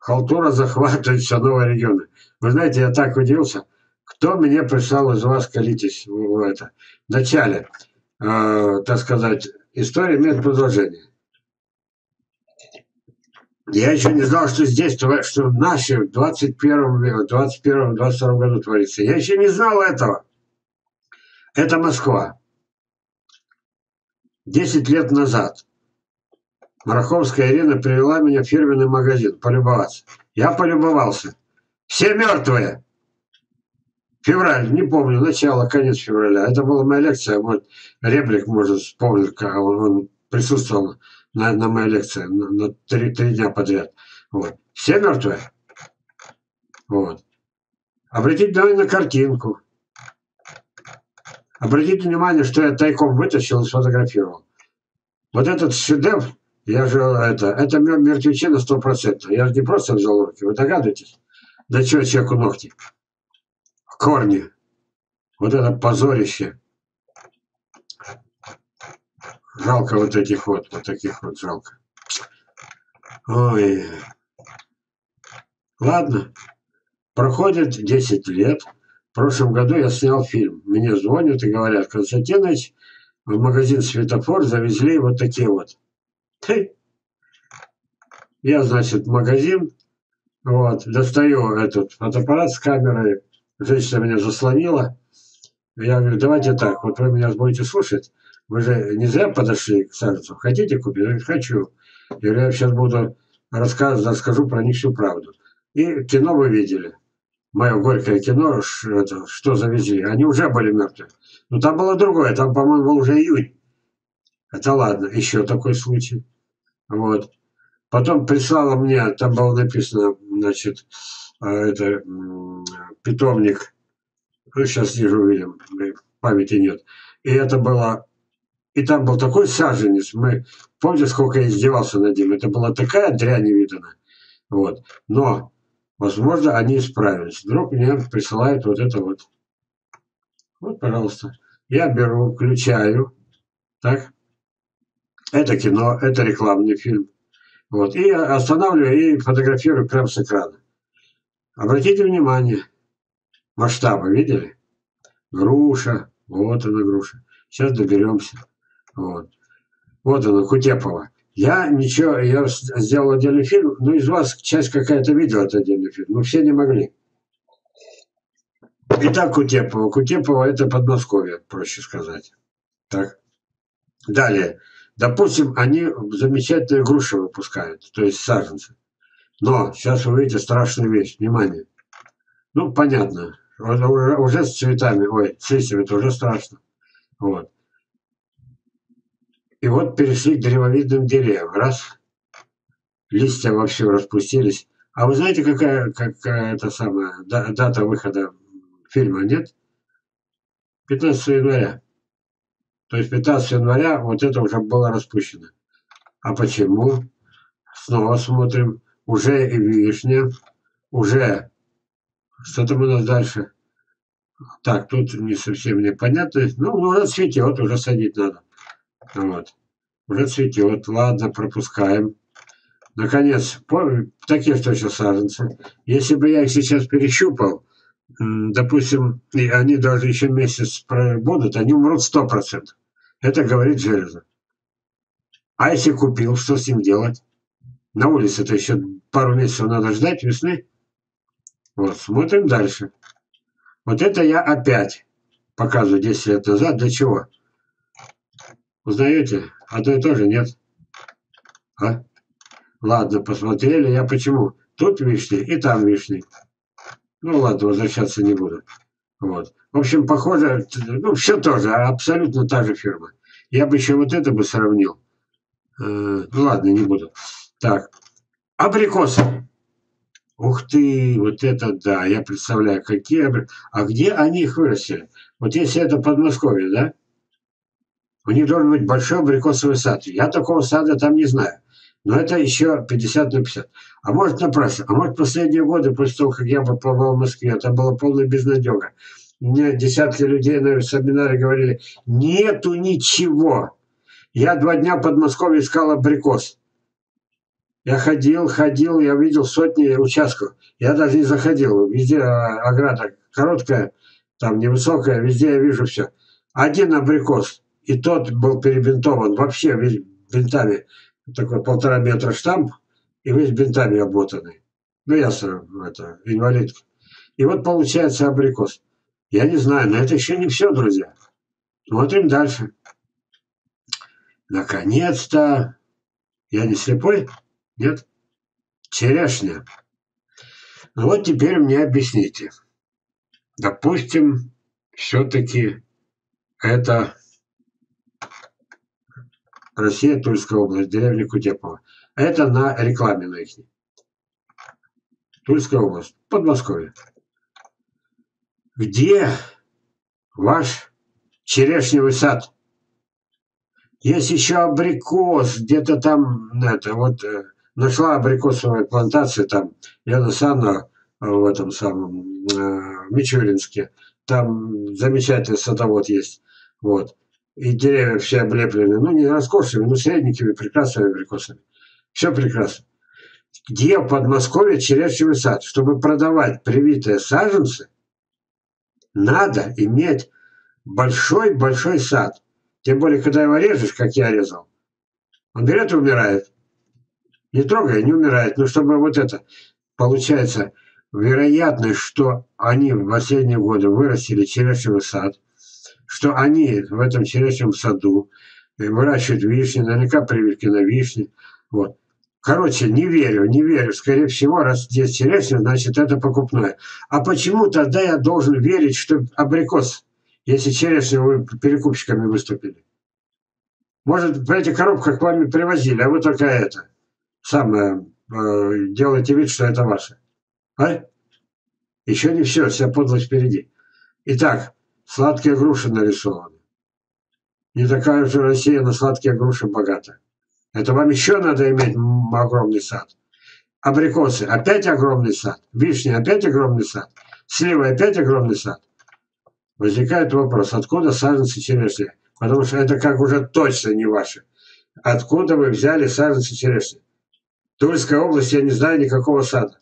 Халтура захватывает все новые регионы. Вы знаете, я так удивился. Кто мне прислал из вас, колитесь в это? В начале, так сказать, история имеет продолжение. Я еще не знал, что здесь, что в нашем 21-22 году творится. Я еще не знал этого. Это Москва. 10 лет назад Мараховская Ирина привела меня в фирменный магазин полюбоваться. Я полюбовался. Все мертвые. Февраль, не помню, начало, конец февраля. Это была моя лекция. Вот Реплик, может, вспомнил, как он присутствовал на моей лекции на 3 дня подряд. Вот. Все мертвые. Вот. Обратите внимание на картинку. Обратите внимание, что я тайком вытащил и сфотографировал. Вот этот шедевр, я же это мертвечина 100%. Я же не просто взял руки, вы догадываетесь? Да чего человеку ногти? Корни. Вот это позорище. Жалко вот этих вот таких вот жалко. Ой. Ладно. Проходит 10 лет. В прошлом году я снял фильм. Мне звонят и говорят: Константинович, в магазин «Светофор» завезли вот такие вот. Я, значит, в магазин, вот, достаю этот фотоаппарат с камерой. Женщина меня заслонила. Я говорю: давайте так, вот вы меня будете слушать. Вы же не зря подошли к саженцу. Хотите купить? Я говорю: хочу. Я говорю: я сейчас буду расскажу про них всю правду. И кино вы видели. Мое горькое кино, что завезли. Они уже были мертвы. Но там было другое. Там, по-моему, был уже июнь. Это ладно. Еще такой случай. Вот. Потом прислала мне, там было написано, значит, это питомник. Ну, сейчас ниже увидим. Памяти нет. И это было... И там был такой саженец. Помните, сколько я издевался над ним? Это была такая дрянь невиданная. Вот. Но, возможно, они исправились. Вдруг мне присылают вот это вот. Вот, пожалуйста. Я беру, включаю. Так. Это кино, это рекламный фильм. Вот. И останавливаю и фотографирую прямо с экрана. Обратите внимание. Масштабы видели? Груша. Вот она, груша. Сейчас доберемся. Вот. Вот она, Кутепова. Я сделал отдельный фильм, но из вас часть какая-то видела этот отдельный фильм, но все не могли. Итак, Кутепова. Кутепова – это Подмосковье, проще сказать. Так. Далее. Допустим, они замечательные груши выпускают, то есть саженцы. Но сейчас вы увидите страшную вещь. Внимание. Ну, понятно. Уже с цветами, с листьями это уже страшно. Вот. И вот перешли к древовидным деревьям. Раз. Листья вообще распустились. А вы знаете, какая это самая дата выхода фильма, нет? 15 января. То есть 15 января вот это уже было распущено. А почему? Снова смотрим. Уже и вишня. Уже. Что там у нас дальше? Так, тут не совсем непонятно. Ну, уже цветет, уже садить надо. Вот. Уже цветет. Ладно, пропускаем. Наконец, такие что еще саженцы. Если бы я их сейчас перещупал, допустим, и они даже еще месяц будут, они умрут 100%. Это говорит железо. А если купил, что с ним делать? На улице-то еще пару месяцев надо ждать весны. Вот, смотрим дальше. Вот это я опять показываю 10 лет назад. Для чего? Узнаете? Одно и то же, нет? А? Ладно, посмотрели. Я почему? Тут вишни и там вишни. Ну ладно, возвращаться не буду. Вот. В общем, похоже, ну, все тоже, абсолютно та же фирма. Я бы еще вот это бы сравнил. Ну ладно, не буду. Так, абрикосы. Ух ты, вот это да, я представляю, какие... А где они их вырастили? Вот если это Подмосковье, да? У них должен быть большой абрикосовый сад. Я такого сада там не знаю. Но это еще 50 на 50. А может напрасно. А может последние годы, после того, как я побывал в Москве, это была полная безнадега. Мне десятки людей на семинаре говорили: нету ничего. Я 2 дня в Подмосковье искал абрикос. Я ходил, я видел сотни участков. Я даже не заходил. Везде ограда короткая, там невысокая, везде я вижу все. Один абрикос, и тот был перебинтован вообще весь бинтами. Такой 1,5 метра штамп, и весь бинтами обмотанный. Ну, ясно, это инвалид. И вот получается абрикос. Я не знаю, но это еще не все, друзья. Смотрим дальше. Наконец-то. Я не слепой? Нет? Черешня. Ну вот теперь мне объясните. Допустим, все-таки это Россия, Тульская область, деревня Кутепова. Это на рекламе на их. Тульская область, Подмосковье. Где ваш черешневый сад? Есть еще абрикос, где-то там, это вот, нашла абрикосовая плантация там, Лена Санна в этом самом, в Мичуринске. Там замечательный садовод есть, вот. И деревья все облеплены, ну, не роскошными, но средненькими, прекрасными абрикосами. Все прекрасно. Где в Подмосковье черешневый сад? Чтобы продавать привитые саженцы, надо иметь большой-большой сад. Тем более, когда его режешь, как я резал, он берет и умирает. Не трогай, не умирает. Но чтобы вот это, получается, вероятность, что они в последние годы вырастили черешневый сад, что они в этом черешневом саду выращивают вишни, наверняка прививки на вишни. Вот. Короче, не верю. Скорее всего, раз здесь черешня, значит, это покупное. А почему тогда я должен верить, что абрикос, если черешню вы перекупщиками выступили? Может, в этих коробках к вами привозили, а вы только это самое делаете вид, что это ваше. А? Еще не все, вся подлость впереди. Итак, сладкие груши нарисованы. Не такая уже Россия на сладкие груши богата. Это вам еще надо иметь огромный сад. Абрикосы, опять огромный сад. Вишни, опять огромный сад. Сливы, опять огромный сад. Возникает вопрос, откуда саженцы черешни? Потому что это как уже точно не ваши. Откуда вы взяли саженцы черешни? В Тульской области я не знаю никакого сада.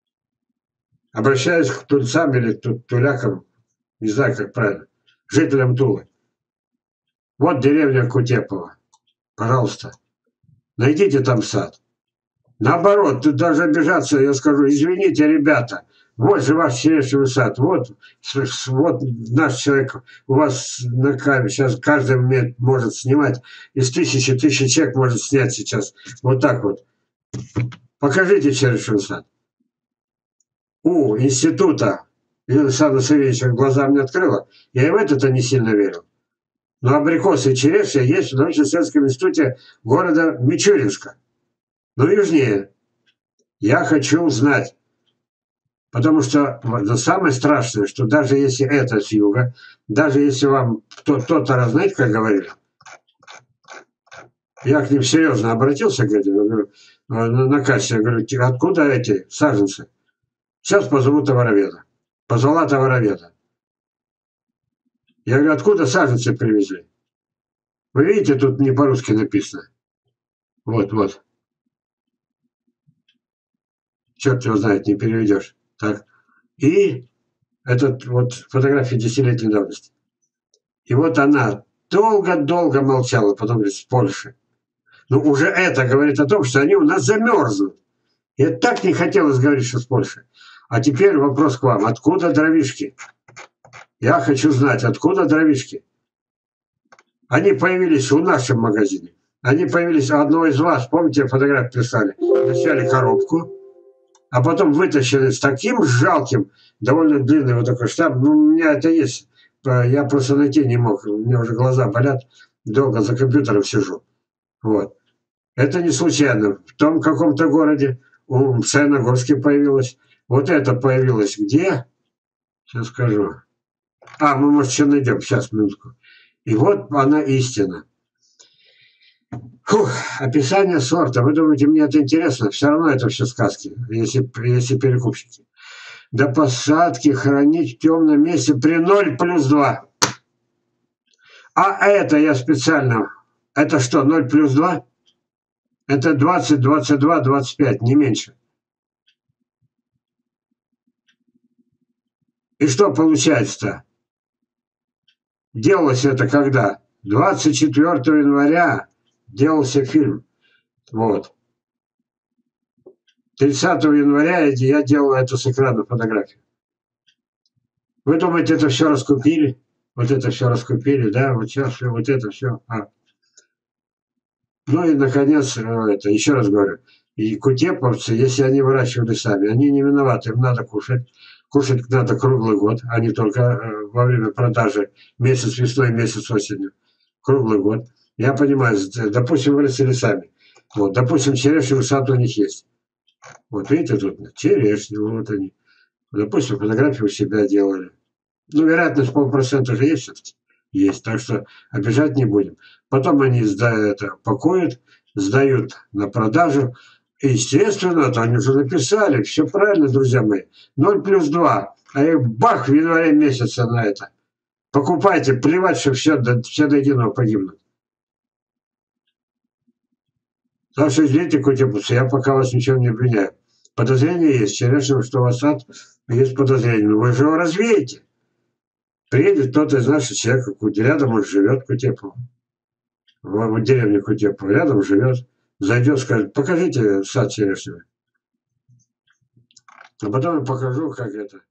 Обращаюсь к тульцам или тулякам, не знаю, как правильно, жителям Тулы. Вот деревня Кутепова. Пожалуйста, найдите там сад. Наоборот, тут даже обижаться, я скажу, извините, ребята, вот же ваш черешневый сад, вот наш человек, у вас на камере, сейчас каждый может снимать, из тысячи человек может снять сейчас, вот так вот. Покажите черешневый сад. У института Александра Савельевича глаза мне открыла, я и в это-то не сильно верил. Но абрикосы и черешня есть в научно-исследовательском институте города Мичуринска. Но южнее. Я хочу узнать. Потому что самое страшное, что даже если это с юга, даже если вам кто-то разнает, как говорили, я к ним серьезно обратился, говорю, на кассе, я говорю, откуда эти саженцы? Сейчас позову товароведа. Позвала товароведа. Я говорю, откуда саженцы привезли? Вы видите, тут не по-русски написано. Вот. Черт его знает, не переведешь. Так. И этот вот фотография 10-летней давности. И вот она долго-долго молчала, потом говорит, с Польши. Ну, уже это говорит о том, что они у нас замерзнут. Я так не хотелось говорить, что с Польши. А теперь вопрос к вам. Откуда дровишки? Я хочу знать, откуда дровишки? Они появились в нашем магазине. Они появились у одного из вас. Помните, фотографию прислали? Взяли коробку, а потом вытащили с таким жалким, довольно длинный вот такой штамп. Ну, у меня это есть. Я просто найти не мог. У меня уже глаза болят. Долго за компьютером сижу. Вот. Это не случайно. В том каком-то городе в Саяногорске появилось. Вот это появилось где? Сейчас скажу. Мы, может, еще найдем. Сейчас, минутку. И вот она истина. Фух, описание сорта. Вы думаете, мне это интересно? Все равно это все сказки, если перекупщики. До посадки хранить в темном месте при 0+2. А это я специально. Это что, 0+2? Это 20, 22, 25, не меньше. И что получается-то? Делалось это когда? 24 января делался фильм. Вот. 30 января я делал это с экрана фотографию. Вы думаете, это все раскупили? Вот это все раскупили, да? Вот сейчас вот это все. Ну и, наконец, это, еще раз говорю, и кутеповцы, если они выращивали сами, они не виноваты, им надо кушать. Кушать надо круглый год, а не только во время продажи месяц весной, месяц осенью. Круглый год. Я понимаю, допустим, вырастили сами. Вот, допустим, черешневый сад у них есть. Вот видите, тут черешни, вот они. Допустим, фотографии у себя делали. Ну, вероятность полпроцента же есть все-таки. Есть, так что обижать не будем. Потом они это пакуют, сдают на продажу. И, естественно, это они уже написали, все правильно, друзья мои. 0+2. А их бах в январе месяце на это. Покупайте, плевать, что все до единого погибнут. Так что извините, Кутепус, я пока вас ничем не обвиняю. Подозрение есть, черешнего, что у вас сад, есть подозрение. Но вы же его развеете. Приедет кто-то из наших человек, рядом он живет, Кутепов. В деревне Кутепов, рядом живет. Зайдет, скажет, покажите сад черешневый. А потом я покажу, как это.